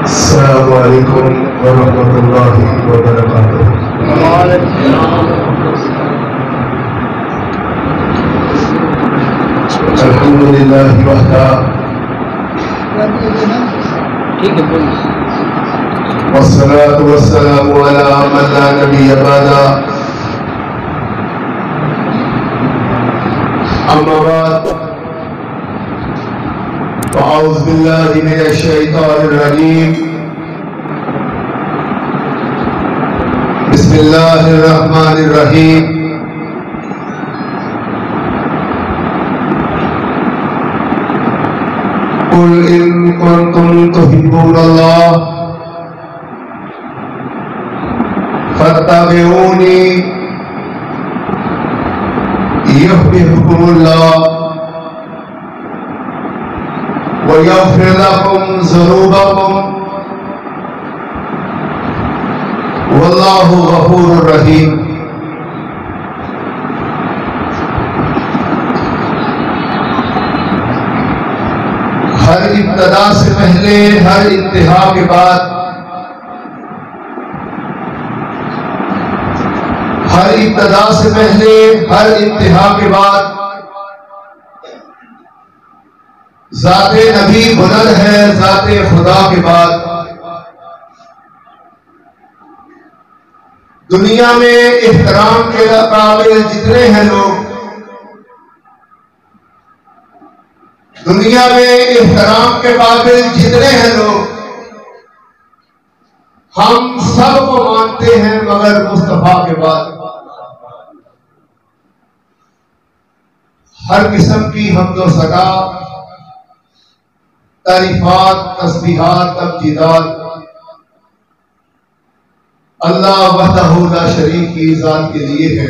السلام علیکم ورحمۃ اللہ وبرکاتہ۔ الحمد للہ وحدہ والصلاة والسلام علی من لا نبی بعدہ، اما بعد فاعوذ باللہ من الشیطان الرجیم، بسم اللہ الرحمن الرحیم۔ قل ان کنتم تحبون اللہ فاتبعونی یحببکم اللہ وَيَغْفِرْ لَكُمْ ذُنُوبَكُمْ وَاللَّهُ غَفُورٌ رَحِيمٌ۔ ہر ابتدا سے پہلے، ہر انتہا کے بعد، ہر ابتدا سے پہلے، ہر انتہا کے بعد ذات نبی بلند ہے، ذات خدا کے بعد دنیا میں احترام کے قابل جتنے ہیں لوگ، دنیا میں احترام کے قابل جتنے ہیں لوگ، ہم سب کو مانتے ہیں مگر مصطفیٰ کے بعد۔ ہر قسم کی حمد و ثنا، تعریفات، تسبیحات، تمجیدات اللہ وحدہ لا شریک کی ذات کے لیے ہے،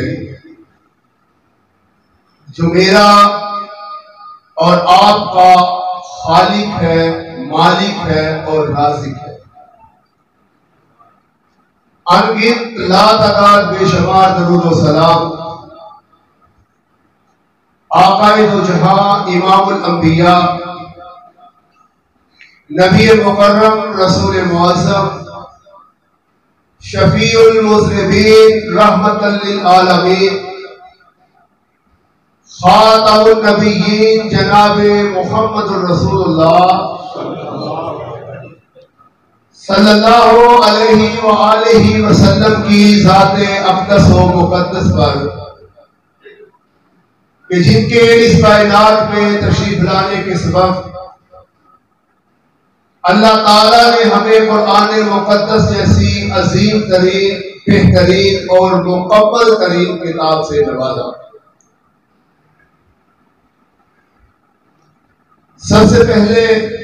جو میرا اور آپ کا خالق ہے، مالک ہے اور رازق ہے۔ انگت لا تعداد بے شمار درود و سلام آقائے دو جہاں، امام الانبیاء، نبی مکرم، رسول معظم، شفیع المذنبین، رحمت للعالمین، خاتم النبیین، جناب محمد الرسول اللہ صلی اللہ علیہ وآلہ وسلم کی ذات اقدس و مقدس پر، کہ جن کے اس کائنات میں تشریف لانے کے سبب اللہ تعالیٰ نے ہمیں قرآن مقدس جیسی عظیم ترین، بہترین اور مکمل ترین کتاب سے نوازا۔ سب سے پہلے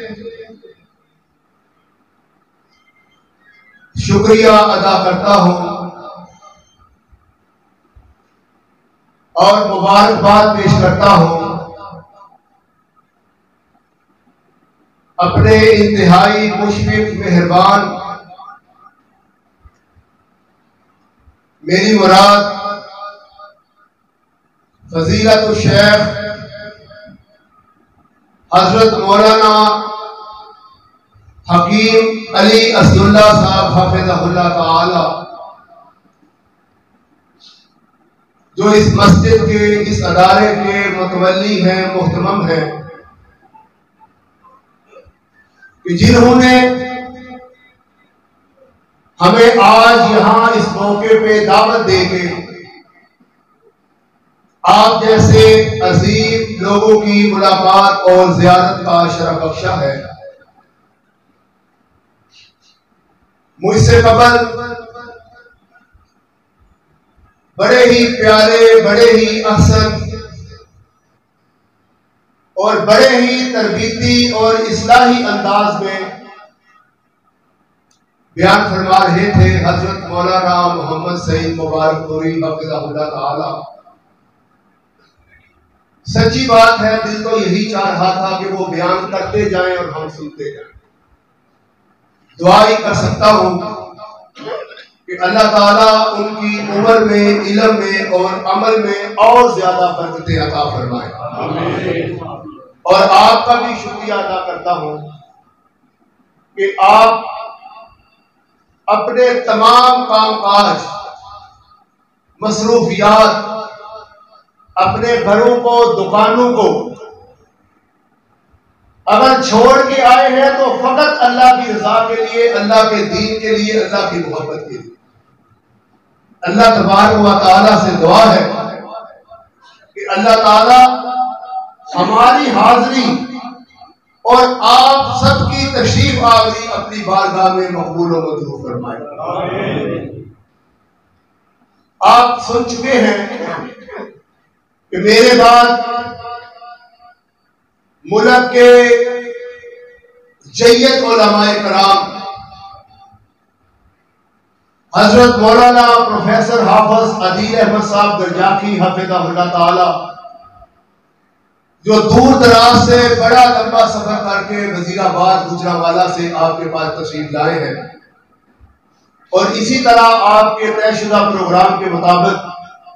شکریہ ادا کرتا ہوں اور مبارکباد پیش کرتا ہوں اپنے انتہائی مشفق، مہربان، میری مراد فضیلت الشیخ حضرت مولانا حکیم علی اسد اللہ صاحب حافظہ اللہ تعالی، جو اس مسجد کے، اس ادارے کے متولی ہیں، محتمم ہیں، کہ جنہوں نے ہمیں آج یہاں اس موقع پہ دعوت دے کے آپ جیسے عظیم لوگوں کی ملاقات اور زیارت کا شرف بخشا ہے۔ مجھ سے قبل بڑے ہی پیارے، بڑے ہی احسن اور بڑے ہی تربیتی اور اصلاحی انداز میں بیان فرما رہے تھے حضرت مولانا محمد سعید مبارک پوری حفظہ اللہ تعالی۔ سچی بات ہے، دل تو یہی چاہ رہا تھا کہ وہ بیان کرتے جائیں اور ہم سنتے جائیں۔ دعا ہی کر سکتا ہوں کہ اللہ تعالیٰ ان کی عمر میں، علم میں اور عمل میں اور زیادہ برکتیں عطا فرمائے۔ اور آپ کا بھی شکریہ ادا کرتا ہوں کہ آپ اپنے تمام کام کاج، مصروفیات، اپنے گھروں کو، دکانوں کو اگر چھوڑ کے آئے ہیں تو فقط اللہ کی رضا کے لیے، اللہ کے دین کے لیے، اللہ کی محبت کے لیے. اللہ تبارک و تعالیٰ سے دعا ہے کہ اللہ تعالیٰ ہماری حاضری اور آپ سب کی تشریف آوری اپنی بارگاہ میں مقبول و منظور فرمائے. آپ سن چکے ہیں کہ میرے بعد ملک کے جید علماء کرام حضرت مولانا پروفیسر حافظ عدیل احمد صاحب درجاقی حفظہ اللہ تعالی، جو دور دراز سے بڑا لمبا سفر کر کے وزیر آباد گجرانوالہ سے آپ کے پاس تشریف لائے ہیں، اور اسی طرح آپ کے طے شدہ پروگرام کے مطابق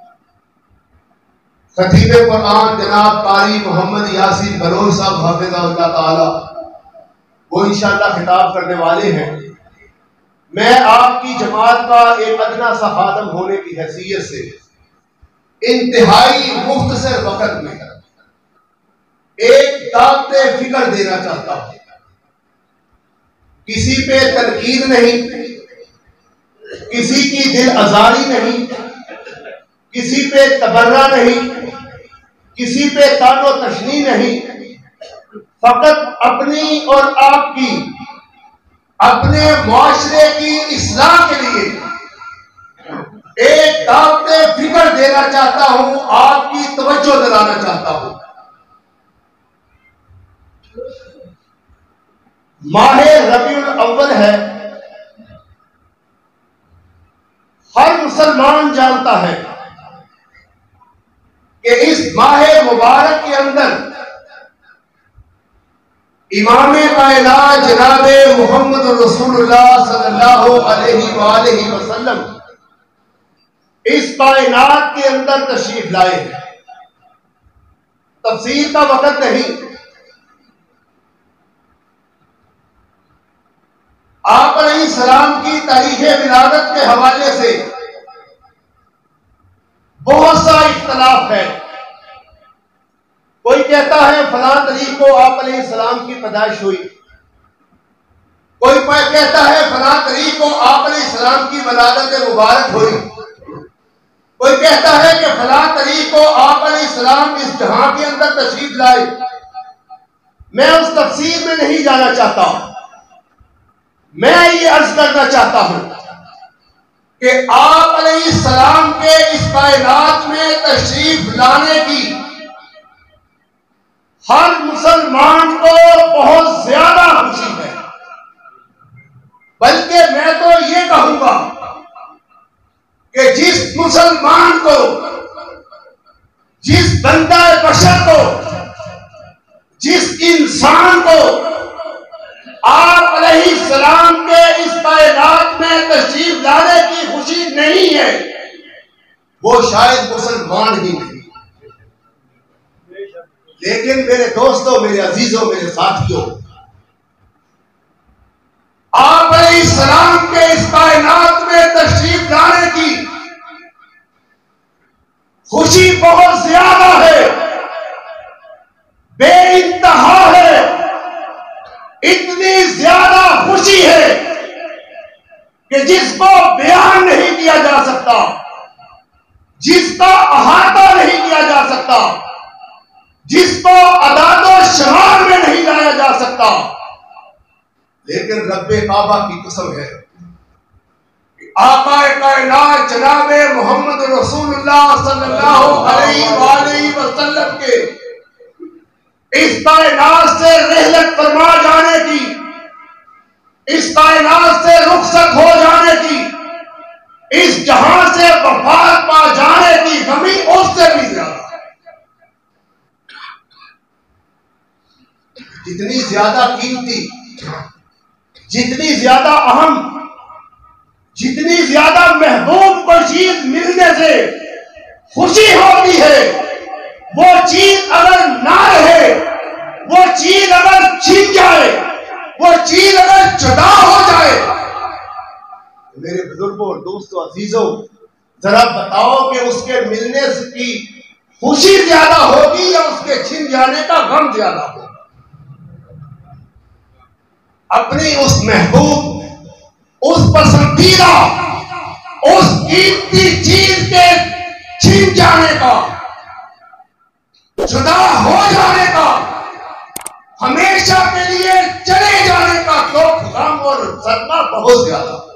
خطیب قرآن جناب قاری محمد یاسین بلوچ صاحب حفظہ اللہ تعالی وہ انشاءاللہ خطاب کرنے والے ہیں. میں آپ کی جماعت کا ایک ادنا سا خادم ہونے کی حیثیت سے انتہائی مختصر وقت میں ایک دعوت فکر دینا چاہتا ہوں. کسی پہ تنقید نہیں، کسی کی دل آزاری نہیں، کسی پہ تبرہ نہیں، کسی پہ طعن و تشنیع نہیں، فقط اپنی اور آپ کی، اپنے معاشرے کی اصلاح کے لیے ایک دعوت فکر دینا چاہتا ہوں، آپ کی توجہ دلانا چاہتا ہوں. ماہ ربیع الاول ہے، ہر مسلمان جانتا ہے کہ اس ماہ مبارک کے اندر امام کائنات جناب محمد رسول اللہ صلی اللہ علیہ وآلہ وسلم اس کائنات کے اندر تشریف لائے ہیں. تفسیر کا وقت نہیں، آپ علیہ السلام کی تاریخ ولادت کے حوالے سے بہت سا اختلاف ہے. کوئی کہتا ہے فلاں تاریخ کو آپ علیہ السلام کی پیدائش ہوئی، کوئی کہتا ہے فلاں تاریخ کو آپ علیہ السلام کی ولادت مبارک ہوئی، کوئی کہتا ہے کہ فلاں تاریخ کو آپ علیہ السلام اس جہاں کے اندر تشریف لائے. میں اس تفسیر میں نہیں جانا چاہتا، میں یہ عرض کرنا چاہتا ہوں کہ آپ علیہ السلام کے اس کائنات میں تشریف لانے کی ہر مسلمان کو بہت زیادہ خوشی ہے. بلکہ میں تو یہ کہوں گا کہ جس مسلمان کو، جس بندہ بشر کو، جس انسان کو آپ علیہ السلام کے اس کائنات میں تشریف لانے کی خوشی نہیں ہے، وہ شاید مسلمان ہی نہیں. لیکن میرے دوستوں، میرے عزیزوں، میرے ساتھیوں، آپ علیہ السلام کے اس کائنات میں تشریف لانے کی خوشی بہت زیادہ ہے، بے انتہا ہے. اتنی زیادہ خوشی ہے کہ جس کو بیان نہیں کیا جا سکتا، جس کا احاطہ نہیں کیا جا سکتا، جس کو اعداد و شمار میں نہیں لایا جا سکتا. لیکن رب کعبہ کی قسم ہے کہ آقا کائنات جناب محمد رسول اللہ صلی اللہ علیہ وآلہ وسلم کے اس کائنات سے رحلت فرما جانے کی، اس کائنات سے رخصت ہو جانے کی، اس جہاں سے وفات پا جانے کی غمی اس سے بھی زیادہ. جتنی زیادہ قیمتی، جتنی زیادہ اہم، جتنی زیادہ محبوب کوئی چیز ملنے سے خوشی ہوتی ہے، وہ چیز اگر نہ رہے، وہ چیز اگر چھن جائے، وہ چیز اگر جدا ہو جائے دوستو عزیزوں، ذرا بتاؤ کہ اس کے ملنے کی خوشی زیادہ ہوگی یا اس کے چھن جانے کا غم زیادہ ہوگا؟ اپنی اس محبوب، اس پسندیدہ، اس قیمتی چیز کے چھن جانے کا، جدا ہو جانے کا، ہمیشہ کے لیے چلے جانے کا دکھ، غم اور صدمہ بہت زیادہ ہو۔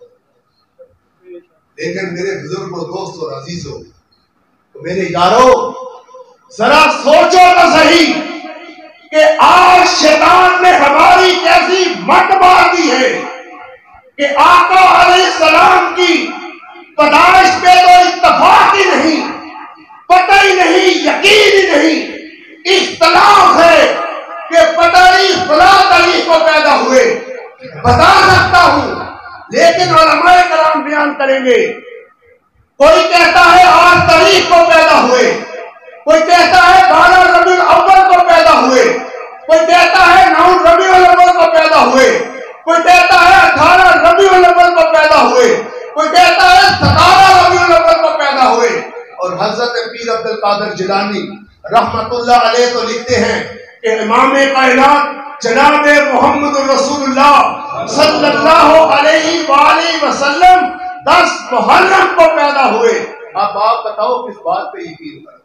لیکن میرے بزرگوں، دوستوں اور عزیزوں، میرے یارو، ذرا سوچو تو صحیح کہ آج شیطان نے ہماری کیسی مت مار دی ہے کہ آقا علیہ السلام کی پیدائش پہ تو اتفاق ہی نہیں، پتہ ہی نہیں، یقین ہی نہیں، اختلاف ہے کہ پتہ نہیں فلاں تاریخ کو پیدا ہوئے، بتا سکتا ہوں لیکن علماء کرام بیان کریں گے۔ کوئی کہتا ہے 8 تاریخ کو پیدا ہوئے، کوئی کہتا ہے 12 ربیع الاول کو پیدا ہوئے، کوئی کہتا ہے 9 ربیع الاول کو پیدا ہوئے، کوئی کہتا ہے 18 ربیع الاول کو پیدا ہوئے، کوئی کہتا ہے 17 ربیع الاول کو پیدا ہوئے۔ اور حضرت پیر عبد القادر جیلانی رحمت اللہ علیہ تو لکھتے ہیں کہ امام کائنات جناب محمد رسول اللہ صلی اللہ علیہ وآلہ وسلم 10 محرم کو پیدا ہوئے۔ اب آپ بتاؤ کس بات پہ یقین کریں؟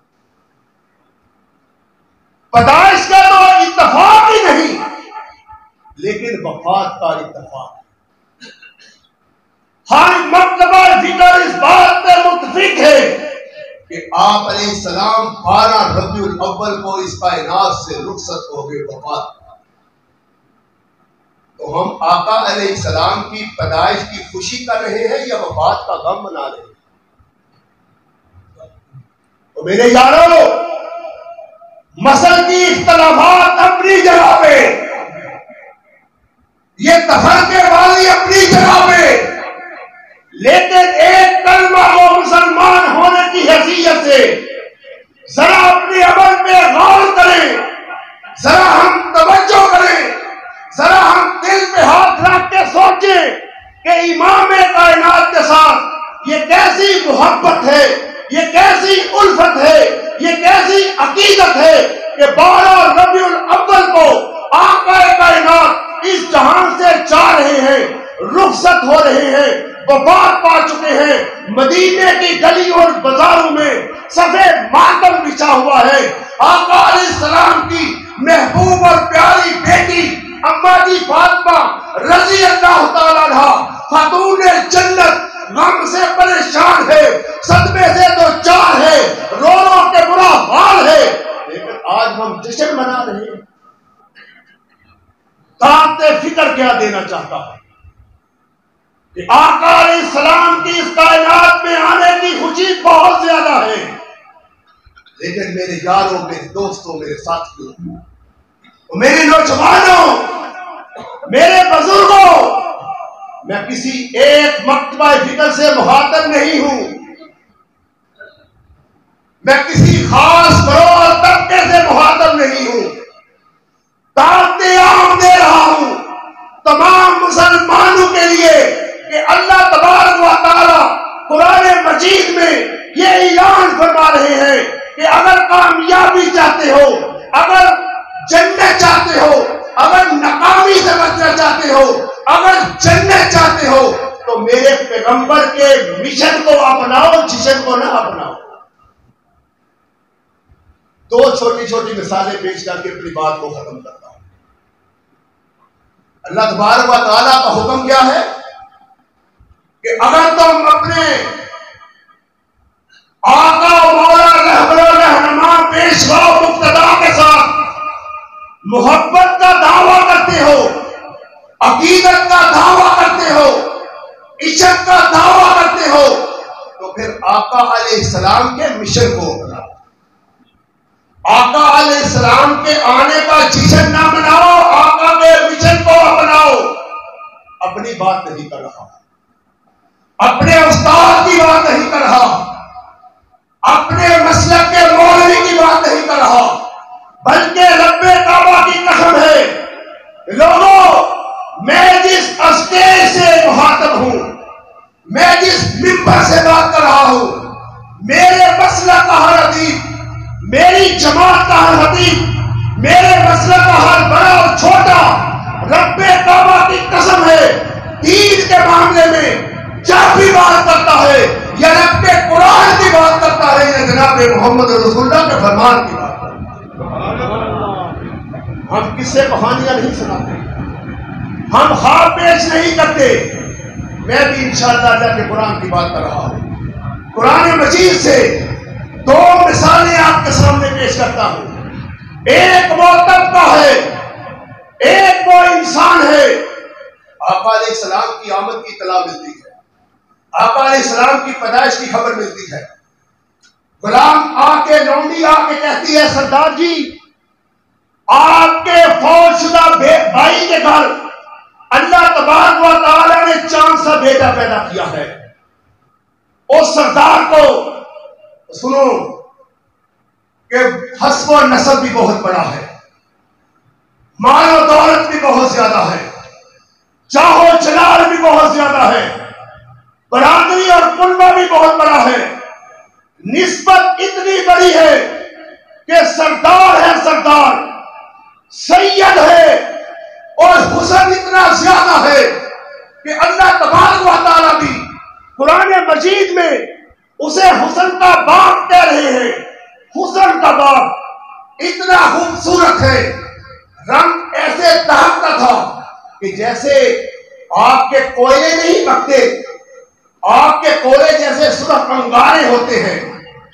پیدائش کا تو اتفاق ہی نہیں، لیکن وفات کا اتفاق۔ ہر مکتبہ ذکر اس بات پہ متفق ہے کہ آپ علیہ السلام 12 ربیع الاول کو اس کائنات سے رخصت ہو گئے، وفات۔ تو ہم آقا علیہ السلام کی پیدائش کی خوشی کر رہے ہیں یا وفات کا غم منا رہے ہیں؟ تو میرے یارو، مسل کی اختلافات اپنی جگہ پہ، یہ تفرقے والی اپنی جگہ پہ، لیکن ایک کلمہ وہ مسلمان ہونے کی حیثیت سے ذرا اپنے عمل پہ غور کریں، ذرا ہم توجہ کریں، ذرا ہم دل پہ ہاتھ رکھ کے سوچیں کہ امام کائنات کے ساتھ یہ کیسی محبت ہے، یہ کیسی الفت ہے، یہ کیسی عقیدت ہے کہ 12 ربیع الاول کو آقا کائنات اس جہان سے جا رہے ہیں، رخصت ہو رہے ہیں، وفات پا چکے ہیں۔ مدینے کی گلیوں اور بازاروں میں سفید ماتم بچھا ہوا ہے۔ آقا علیہ السلام کی محبوب اور پیاری بیٹی اما جی فاطمہ رضی اللہ تعالیٰ عنہا خاتون جنت غم سے پریشان ہے، صدمے سے تو چار ہے، رو رو کے برا حال ہے، لیکن آج ہم جشن منا رہے ہیں۔ دعوت فکر کیا دینا چاہتا ہے کہ آقا علیہ السلام کی اس کائنات میں آنے کی خوشی بہت زیادہ ہے، لیکن میرے یاروں، میرے دوستوں، میرے ساتھیوں، میرے نوجوانوں، میرے بزرگوں، میں کسی ایک مکتبہ فکر سے مخاطب نہیں ہوں، میں کسی خاص گروہ اور طبقے سے مخاطب نہیں ہوں، دعوت عام دے رہا ہوں تمام مسلمانوں کے لیے کہ اللہ تبارک و تعالی قرآن مجید میں یہ اعلان فرما رہے ہیں کہ اگر کامیابی چاہتے ہو، اگر جنت چاہتے ہو، اگر ناکامی سے بچنا چاہتے ہو، اگر جنت چاہتے ہو تو میرے پیغمبر کے مشن کو اپناؤ، جشن کو نہ اپناؤ۔ دو چھوٹی چھوٹی مثالیں پیش کر کے اپنی بات کو ختم کرتا ہوں۔ اللہ تبارک و تعالیٰ کا حکم کیا ہے کہ اگر تم اپنے آقا مولا رہبر و رہنما پیشوا مقتدا کے ساتھ محبت کا دعویٰ کرتے ہو، عقیدت کا دعویٰ کرتے ہو، عشق کا دعویٰ کرتے ہو، تو پھر آقا علیہ السلام کے مشن کو اپناؤ۔ آقا علیہ السلام کے آنے کا جشن نہ مناؤ، آقا کے مشن کو اپناؤ۔ اپنی بات نہیں کر رہا، اپنے استاد کی بات نہیں کر رہا، اپنے مسلک کے مولوی کی بات نہیں کر رہا، بلکہ رب کعبہ کی قسم ہے، لوگوں میں جس اسٹیج سے مخاطب ہوں، میں جس منبر سے بات کر رہا ہوں، میرے مسلک کا ہر ادیب، میری جماعت کا ہر حدیث، میرے مسلک کا ہر بڑا اور چھوٹا رب کعبہ کی قسم ہے، دین کے معاملے میں جب بھی بات کرتا ہے یا رب قرآن کی بات کرتا ہے یا جناب محمد رسول اللہ کے فرمان کی بات کرتا ہے۔ ہم قصے کہانیاں نہیں سناتے، ہم خواب پیش نہیں کرتے۔ میں بھی انشاءاللہ اللہ کے قرآن کی بات کر رہا ہوں۔ قرآن مجید سے دو مثالیں آپ کے سامنے پیش کرتا ہوں۔ ایک وہ طبقہ ہے، ایک وہ انسان ہے۔ آقا علیہ السلام کی آمد کی اطلاع ملتی ہے، آقا علیہ السلام کی پیدائش کی خبر ملتی ہے۔ غلام آ کے، لونڈی آ کے کہتی ہے سردار جی آپ کے فوج شدہ بھائی کے گھر اللہ تبارک و تعالی نے چاند سا بیٹا پیدا کیا ہے۔ اس سردار کو سنو کہ حسب و نسب بھی بہت بڑا ہے، مال و دولت بھی بہت زیادہ ہے، چاہو جلال بھی بہت زیادہ ہے، برادری اور قلبہ بھی بہت بڑا ہے۔ نسبت اتنی بڑی ہے کہ سردار ہے، سردار سید ہے، اور حسن اتنا زیادہ ہے کہ اللہ تبارک و تعالیٰ بھی قرآن مجید میں اسے حسن کا باپ کہہ رہے ہیں۔ حسن کا باپ اتنا خوبصورت ہے، رنگ ایسے دہکتا تھا کہ جیسے آپ کے کوئلے نہیں بکتے، آپ کے کوئلے جیسے سرخ انگارے ہوتے ہیں،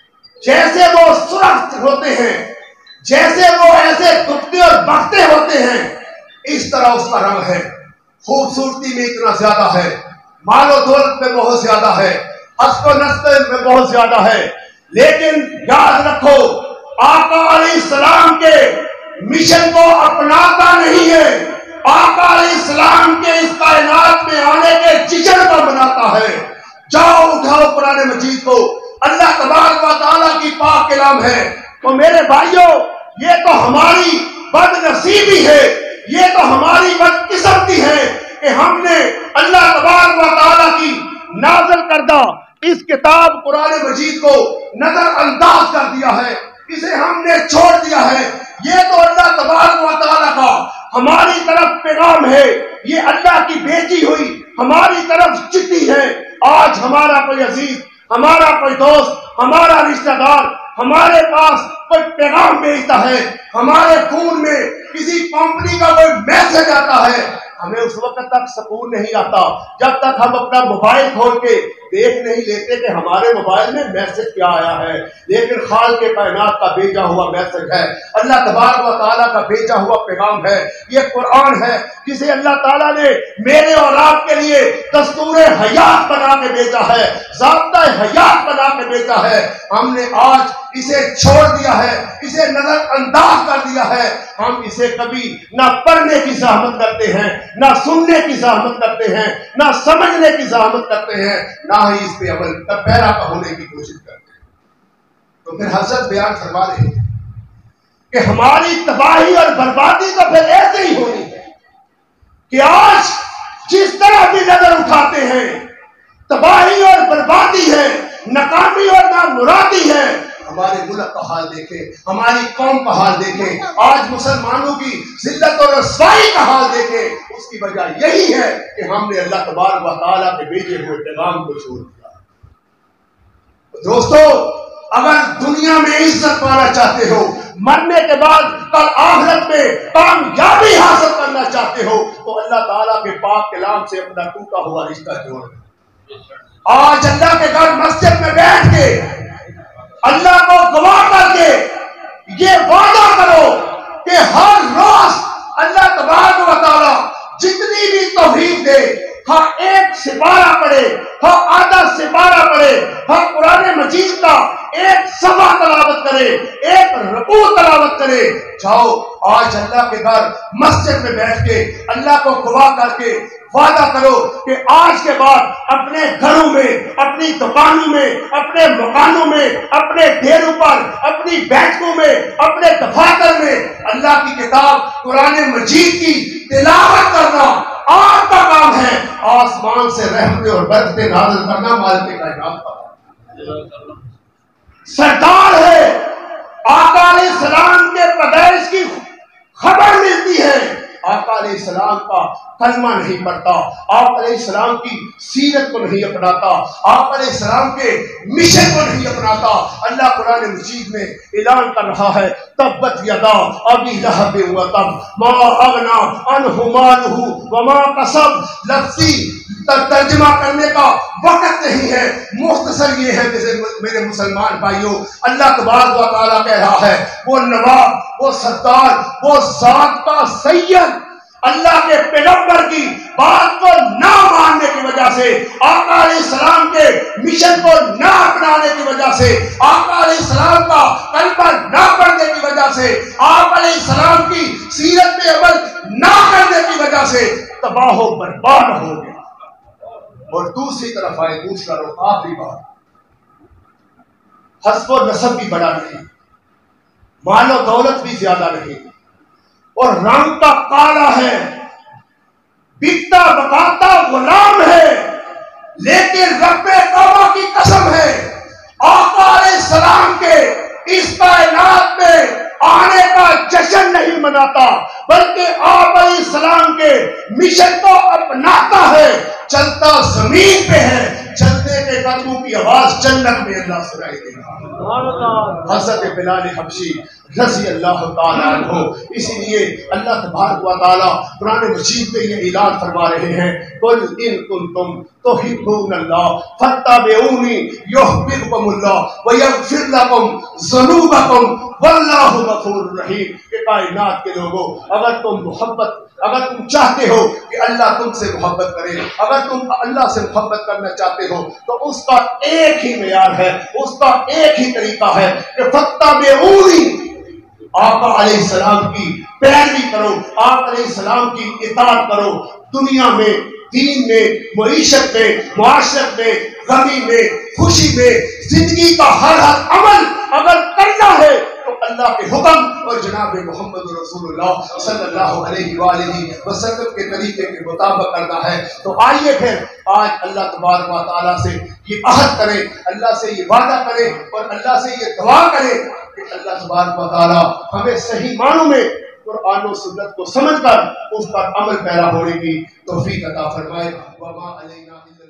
جیسے وہ سرخ ہوتے ہیں، جیسے وہ ایسے دبتے اور بکتے ہوتے ہیں، اس طرح اس کا رنگ ہے۔ خوبصورتی میں اتنا زیادہ ہے، مال و دولت میں بہت زیادہ ہے، حسب و نسب میں بہت زیادہ ہے۔ لیکن یاد رکھو آقا علیہ السلام کے مشن کو اپناتا نہیں ہے، آقا علیہ السلام کے اس کائنات میں آنے کے جشن کو مناتا ہے۔ جاؤ اٹھاؤ قرآن مجید کو، اللہ تبارک و تعالیٰ کی پاک کلام ہے۔ تو میرے بھائیوں یہ تو ہماری بد نصیبی ہے، یہ تو ہماری بدقسمتی ہے کہ ہم نے اللہ تبارک و تعالیٰ کی نازل کردہ اس کتاب قرآن مجید کو نظر انداز کر دیا ہے، اسے ہم نے چھوڑ دیا ہے۔ یہ تو اللہ تبارک و تعالیٰ کا ہماری طرف پیغام ہے، یہ اللہ کی بھیجی ہوئی ہماری طرف چٹھی ہے۔ آج ہمارا کوئی عزیز، ہمارا کوئی دوست، ہمارا رشتہ دار ہمارے پاس کوئی پیغام بھیجتا ہے، ہمارے فون میں کسی کمپنی کا کوئی میسج آتا ہے، ہمیں اس وقت تک سکون نہیں آتا جب تک ہم اپنا موبائل کھول کے دیکھ نہیں لیتے کہ ہمارے موبائل میں میسج کیا آیا ہے۔ لیکن خالق کائنات کا بھیجا ہوا میسج ہے، اللہ تبارک و تعالیٰ کا بھیجا ہوا پیغام ہے، یہ قرآن ہے جسے اللہ تعالیٰ نے میرے اور آپ کے لیے دستور حیات بنا کے بھیجا ہے، ضابطہ حیات بنا کے بھیجا ہے۔ ہم نے آج اسے چھوڑ دیا ہے، اسے نظر انداز کر دیا ہے۔ ہم اسے کبھی نہ پڑھنے کی زحمت کرتے ہیں، نہ سننے کی زحمت کرتے ہیں، نہ سمجھنے کی زحمت کرتے ہیں، نہ ہی اس پہ عمل پیرا ہونے کی کوشش کرتے ہیں۔ تو پھر حضرت بیان فرما رہے ہیں کہ ہماری تباہی اور بربادی تو پھر ایسے ہی ہونی ہے کہ آج جس طرح بھی نظر اٹھاتے ہیں تباہی اور بربادی ہے، ناکامی اور نامرادی ہے۔ ہمارے ملک کا حال دیکھیں، ہماری قوم کا حال دیکھیں، آج مسلمانوں کی ذلت اور رسوائی کا حال دیکھیں۔ اس کی وجہ یہی ہے کہ ہم نے اللہ تبارک و تعالیٰ کے بھیجے ہوئے پیغام کو چھوڑ دیا۔ دوستو اگر دنیا میں عزت پانا چاہتے ہو، مرنے کے بعد کل آخرت میں کامیابی حاصل کرنا چاہتے ہو، تو اللہ تعالیٰ کے پاک کلام سے اپنا ٹوٹا ہوا رشتہ جوڑ دو۔ آج اللہ کے گھر مسجد میں بیٹھ کے اللہ کو گواہ کر کے یہ وعدہ کرو کہ ہر روز اللہ تبارک و تعالیٰ جتنی بھی توفیق دے، ہاں ایک سپارہ پڑھے، ہاں آدھا سپارہ پڑھے، ہاں قرآن مجید کا ایک صفحہ تلاوت کرے، ایک رکوع تلاوت کرے۔ جاؤ آج اللہ کے گھر مسجد میں بیٹھ کے اللہ کو گواہ کر کے وعدہ کرو کہ آج کے بعد اپنے گھروں میں، اپنی دکانوں میں، اپنے مکانوں میں، اپنے ڈیروں پر، اپنی بیٹھکوں میں، اپنے دفاتر میں اللہ کی کتاب قرآن مجید کی تلاوت کرنا آپ کا کام ہے۔ آسمان आसमान से रहमतें और बरकतें नाज़िल करना मालिक कायनात का सरदार है। आका अलैहिस्सलाम के पैदाइश की खबर मिलती है, आका अलैहिस्सलाम का कलमा नहीं पढ़ता, आका अलैहिस्सलाम की सीरत को नहीं अपनाता, आका अलैहिस्सलाम के मिशन को नहीं अपनाता। अल्लाह कुरान मजीद में ऐलान कर रहा है, तब्बत यदा अबी लहब व तब मा अगना अन्हु मालुहु व मा कसब। लफ्ज़ी तर्जुमा करने का वक्त नहीं है, मुख्तसर ये है मेरे मुसलमान भाइयों, अल्लाह तबारक व तआला कह रहा है, वो नवाब, वो सरदार, वो ज़ात का सैयद, अल्लाह के पैगंबर की बात को ना मानने की वजह से, आका अलैहिस्सलाम के मिशन को ना अपनाने की वजह से, आका अलैहिस्सलाम का कलमा ना पढ़ने की वजह से, आका अलैहिस्सलाम की सीरत पे अमल ना करने की वजह से तबाह व बर्बाद हो गया। और दूसरी तरफ आए, दूसरा रुख, आखिरी बात, हस्ब और नसब भी बड़ा नहीं, मालो दौलत भी ज्यादा नहीं, और रंग का काला है, बिकता बकाता गुलाम है, लेकिन रब्बे कौमा की कसम है, आका अलैहिस्सलाम के इस कायनात में आने का जश्न नहीं मनाता, बल्कि आका अलैहिस्सलाम के मिशन को अपनाता है, चलता जमीन पे है, चलने के कदमों की आवाज जन्नत में अल्लाह सुनाई देगा। हज़रत बिलाल हबशी रज़ी अल्लाह ताला अन्हु, इसीलिए अल्लाह तबारक व तआला कुरान मजीद में ये ऐलान फरमा रहे हैं, कुल इन कुंतुम तुहिब्बूनल्लाह फत्तबिऊनी युहब्बुकुमुल्लाह व यगफिर लकुम ज़ुनूबकुम वल्लाहु गफूरुर रहीम। कि कायनात के लोगों, अगर तुम चाहते हो कि अल्लाह तुमसे मोहब्बत करे, अगर तुम अल्लाह से मोहब्बत करना चाहते हो, तो उसका एक ही मेयार है, उसका एक ही तरीका है कि फत्तबिऊनी, आका अलैहिस्सलाम की पैरवी करो, आका अलैहिस्सलाम की इताअत करो। दुनिया में, दीन में, मईशत में, मुआशरत में, गमी में, खुशी में, जिंदगी का हर अमल अगर करना है तो अल्लाह के हुक्म और जनाब मोहम्मद रसूलुल्लाह सल्लल्लाहु अलैहि वसल्लम के तरीके के मुताबिक करना है। तो आइए फिर आज अल्लाह तबारक व तआला से ये अहद करें, अल्लाह से ये वादा करें और अल्लाह से ये दुआ करें कि अल्लाह तबारक व तआला हमें सही मानों में कुरान और सुन्नत को समझकर उस पर अमल पैरा होने की तौफीक अता फरमाए। वमा अलैना